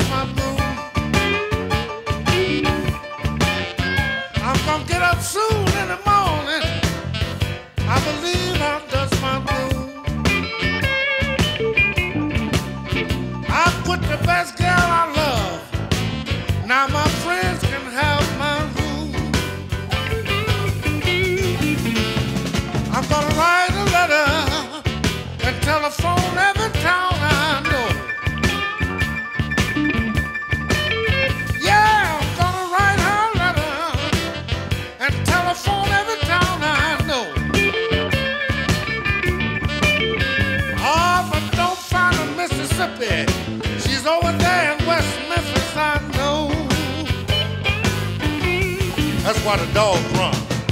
my broom. I'm gonna get up soon in the morning. I believe I'll dust my broom. I put the best girl I love. Now my friends can have my room. I'm gonna write a letter and telephone every town I know. Yeah, I'm gonna write her a letter and telephone every town I know. Oh, but don't find her Mississippi. She's over there in West Memphis, I know. That's why the dog run.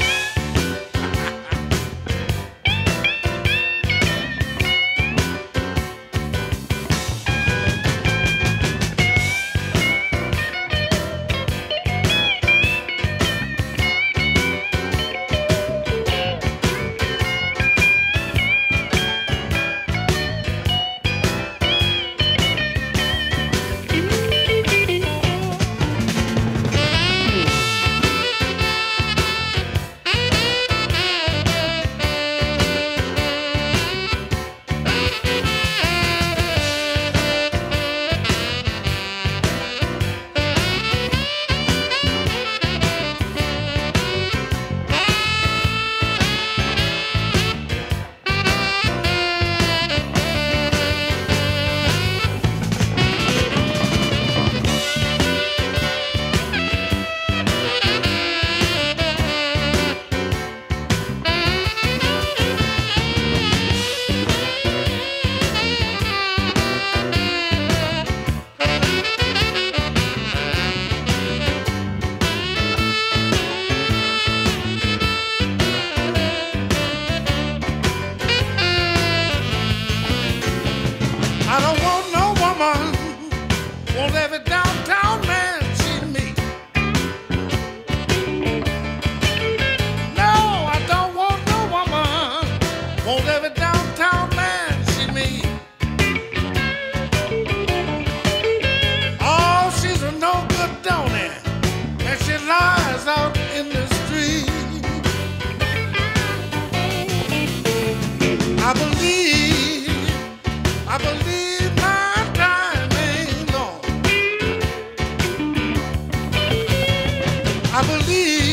I don't want no woman, won't every downtown man cheat me. No, I don't want no woman, won't every downtown man cheat me. Oh, she's a no good donor, and she lies out in the street. I believe my time ain't long. I believe